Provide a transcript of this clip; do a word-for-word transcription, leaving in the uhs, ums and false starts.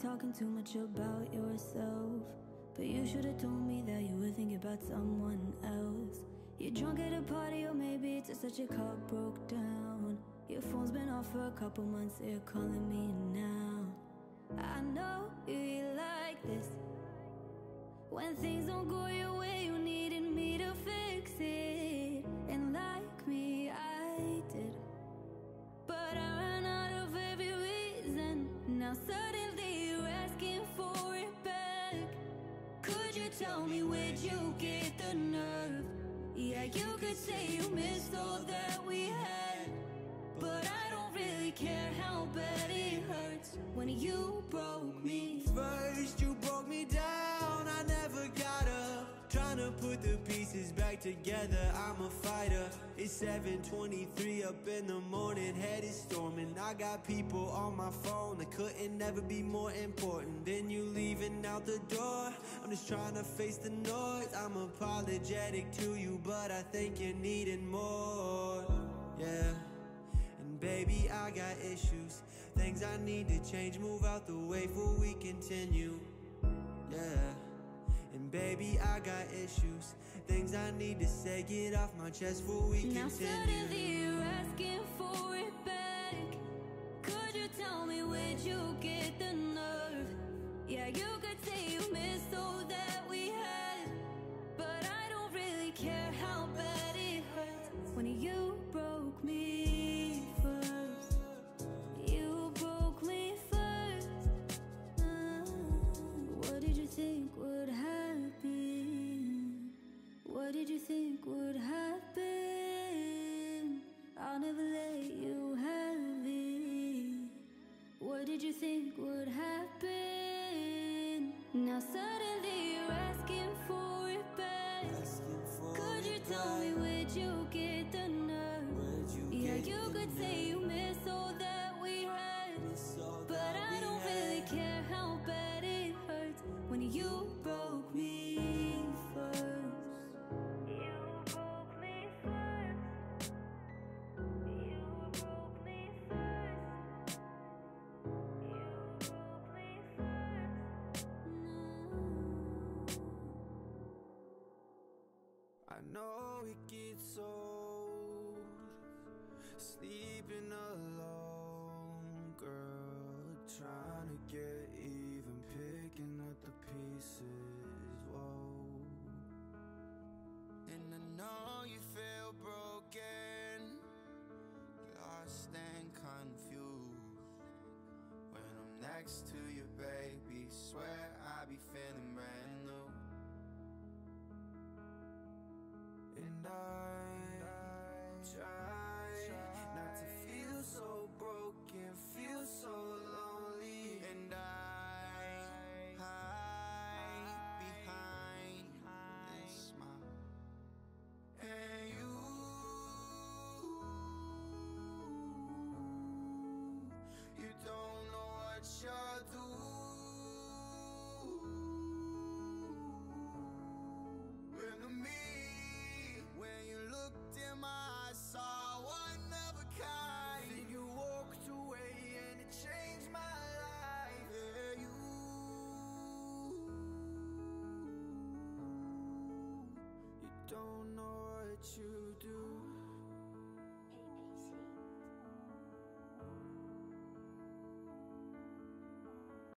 talking too much about yourself, but you should've told me that you were thinking about someone else. You're drunk at a party, or maybe it's just such a car broke down. Your phone's been off for a couple months, so you're calling me now. I know you like this. When things don't go your way, you needed me to fix it. And like me, I did, but I ran out of every reason. Now suddenly you're asking for it back. Could you tell me, where'd you get the nerve? Yeah, you could say you missed all that we had, but I don't really care how bad it hurts when you broke me. First you broke me down, I never got up. Trying to put the pieces back together, I'm a fighter. It's seven twenty-three up in the morning, head is storming. I got people on my phone that couldn't never be more important than you leaving out the door. I'm just trying to face the noise. I'm apologetic to you, but I think you're needing more. Yeah. And baby, I got issues, things I need to change, move out the way before we continue. Yeah. And baby, I got issues, things I need to say, get off my chest before we now continue. Now suddenly you're asking for it back. Could you tell me, where'd you get the nerve? Yeah, you could say you missed all that we had, but I don't really care how bad it hurts when you broke me. What did you think would happen? I'll never let you have it. What did you think would happen? Now suddenly you're asking for it back. Could you tell me, where'd you get the nerve? Yeah, you could say you miss all that we had, but I don't really care how bad it hurts when you broke me first. I know it gets old, sleeping alone, girl, trying to get even, picking up the pieces, whoa. And I know you feel broken, lost and confused. When I'm next to you, baby, swear I be feeling brand new. And I, I try not to feel so broken, feel so lonely. And I hide behind and smile. And you, you don't know what you're doing to me. When you looked in my eyes, saw one of a kind. Then you walked away and it changed my life. Yeah, you, you don't know what you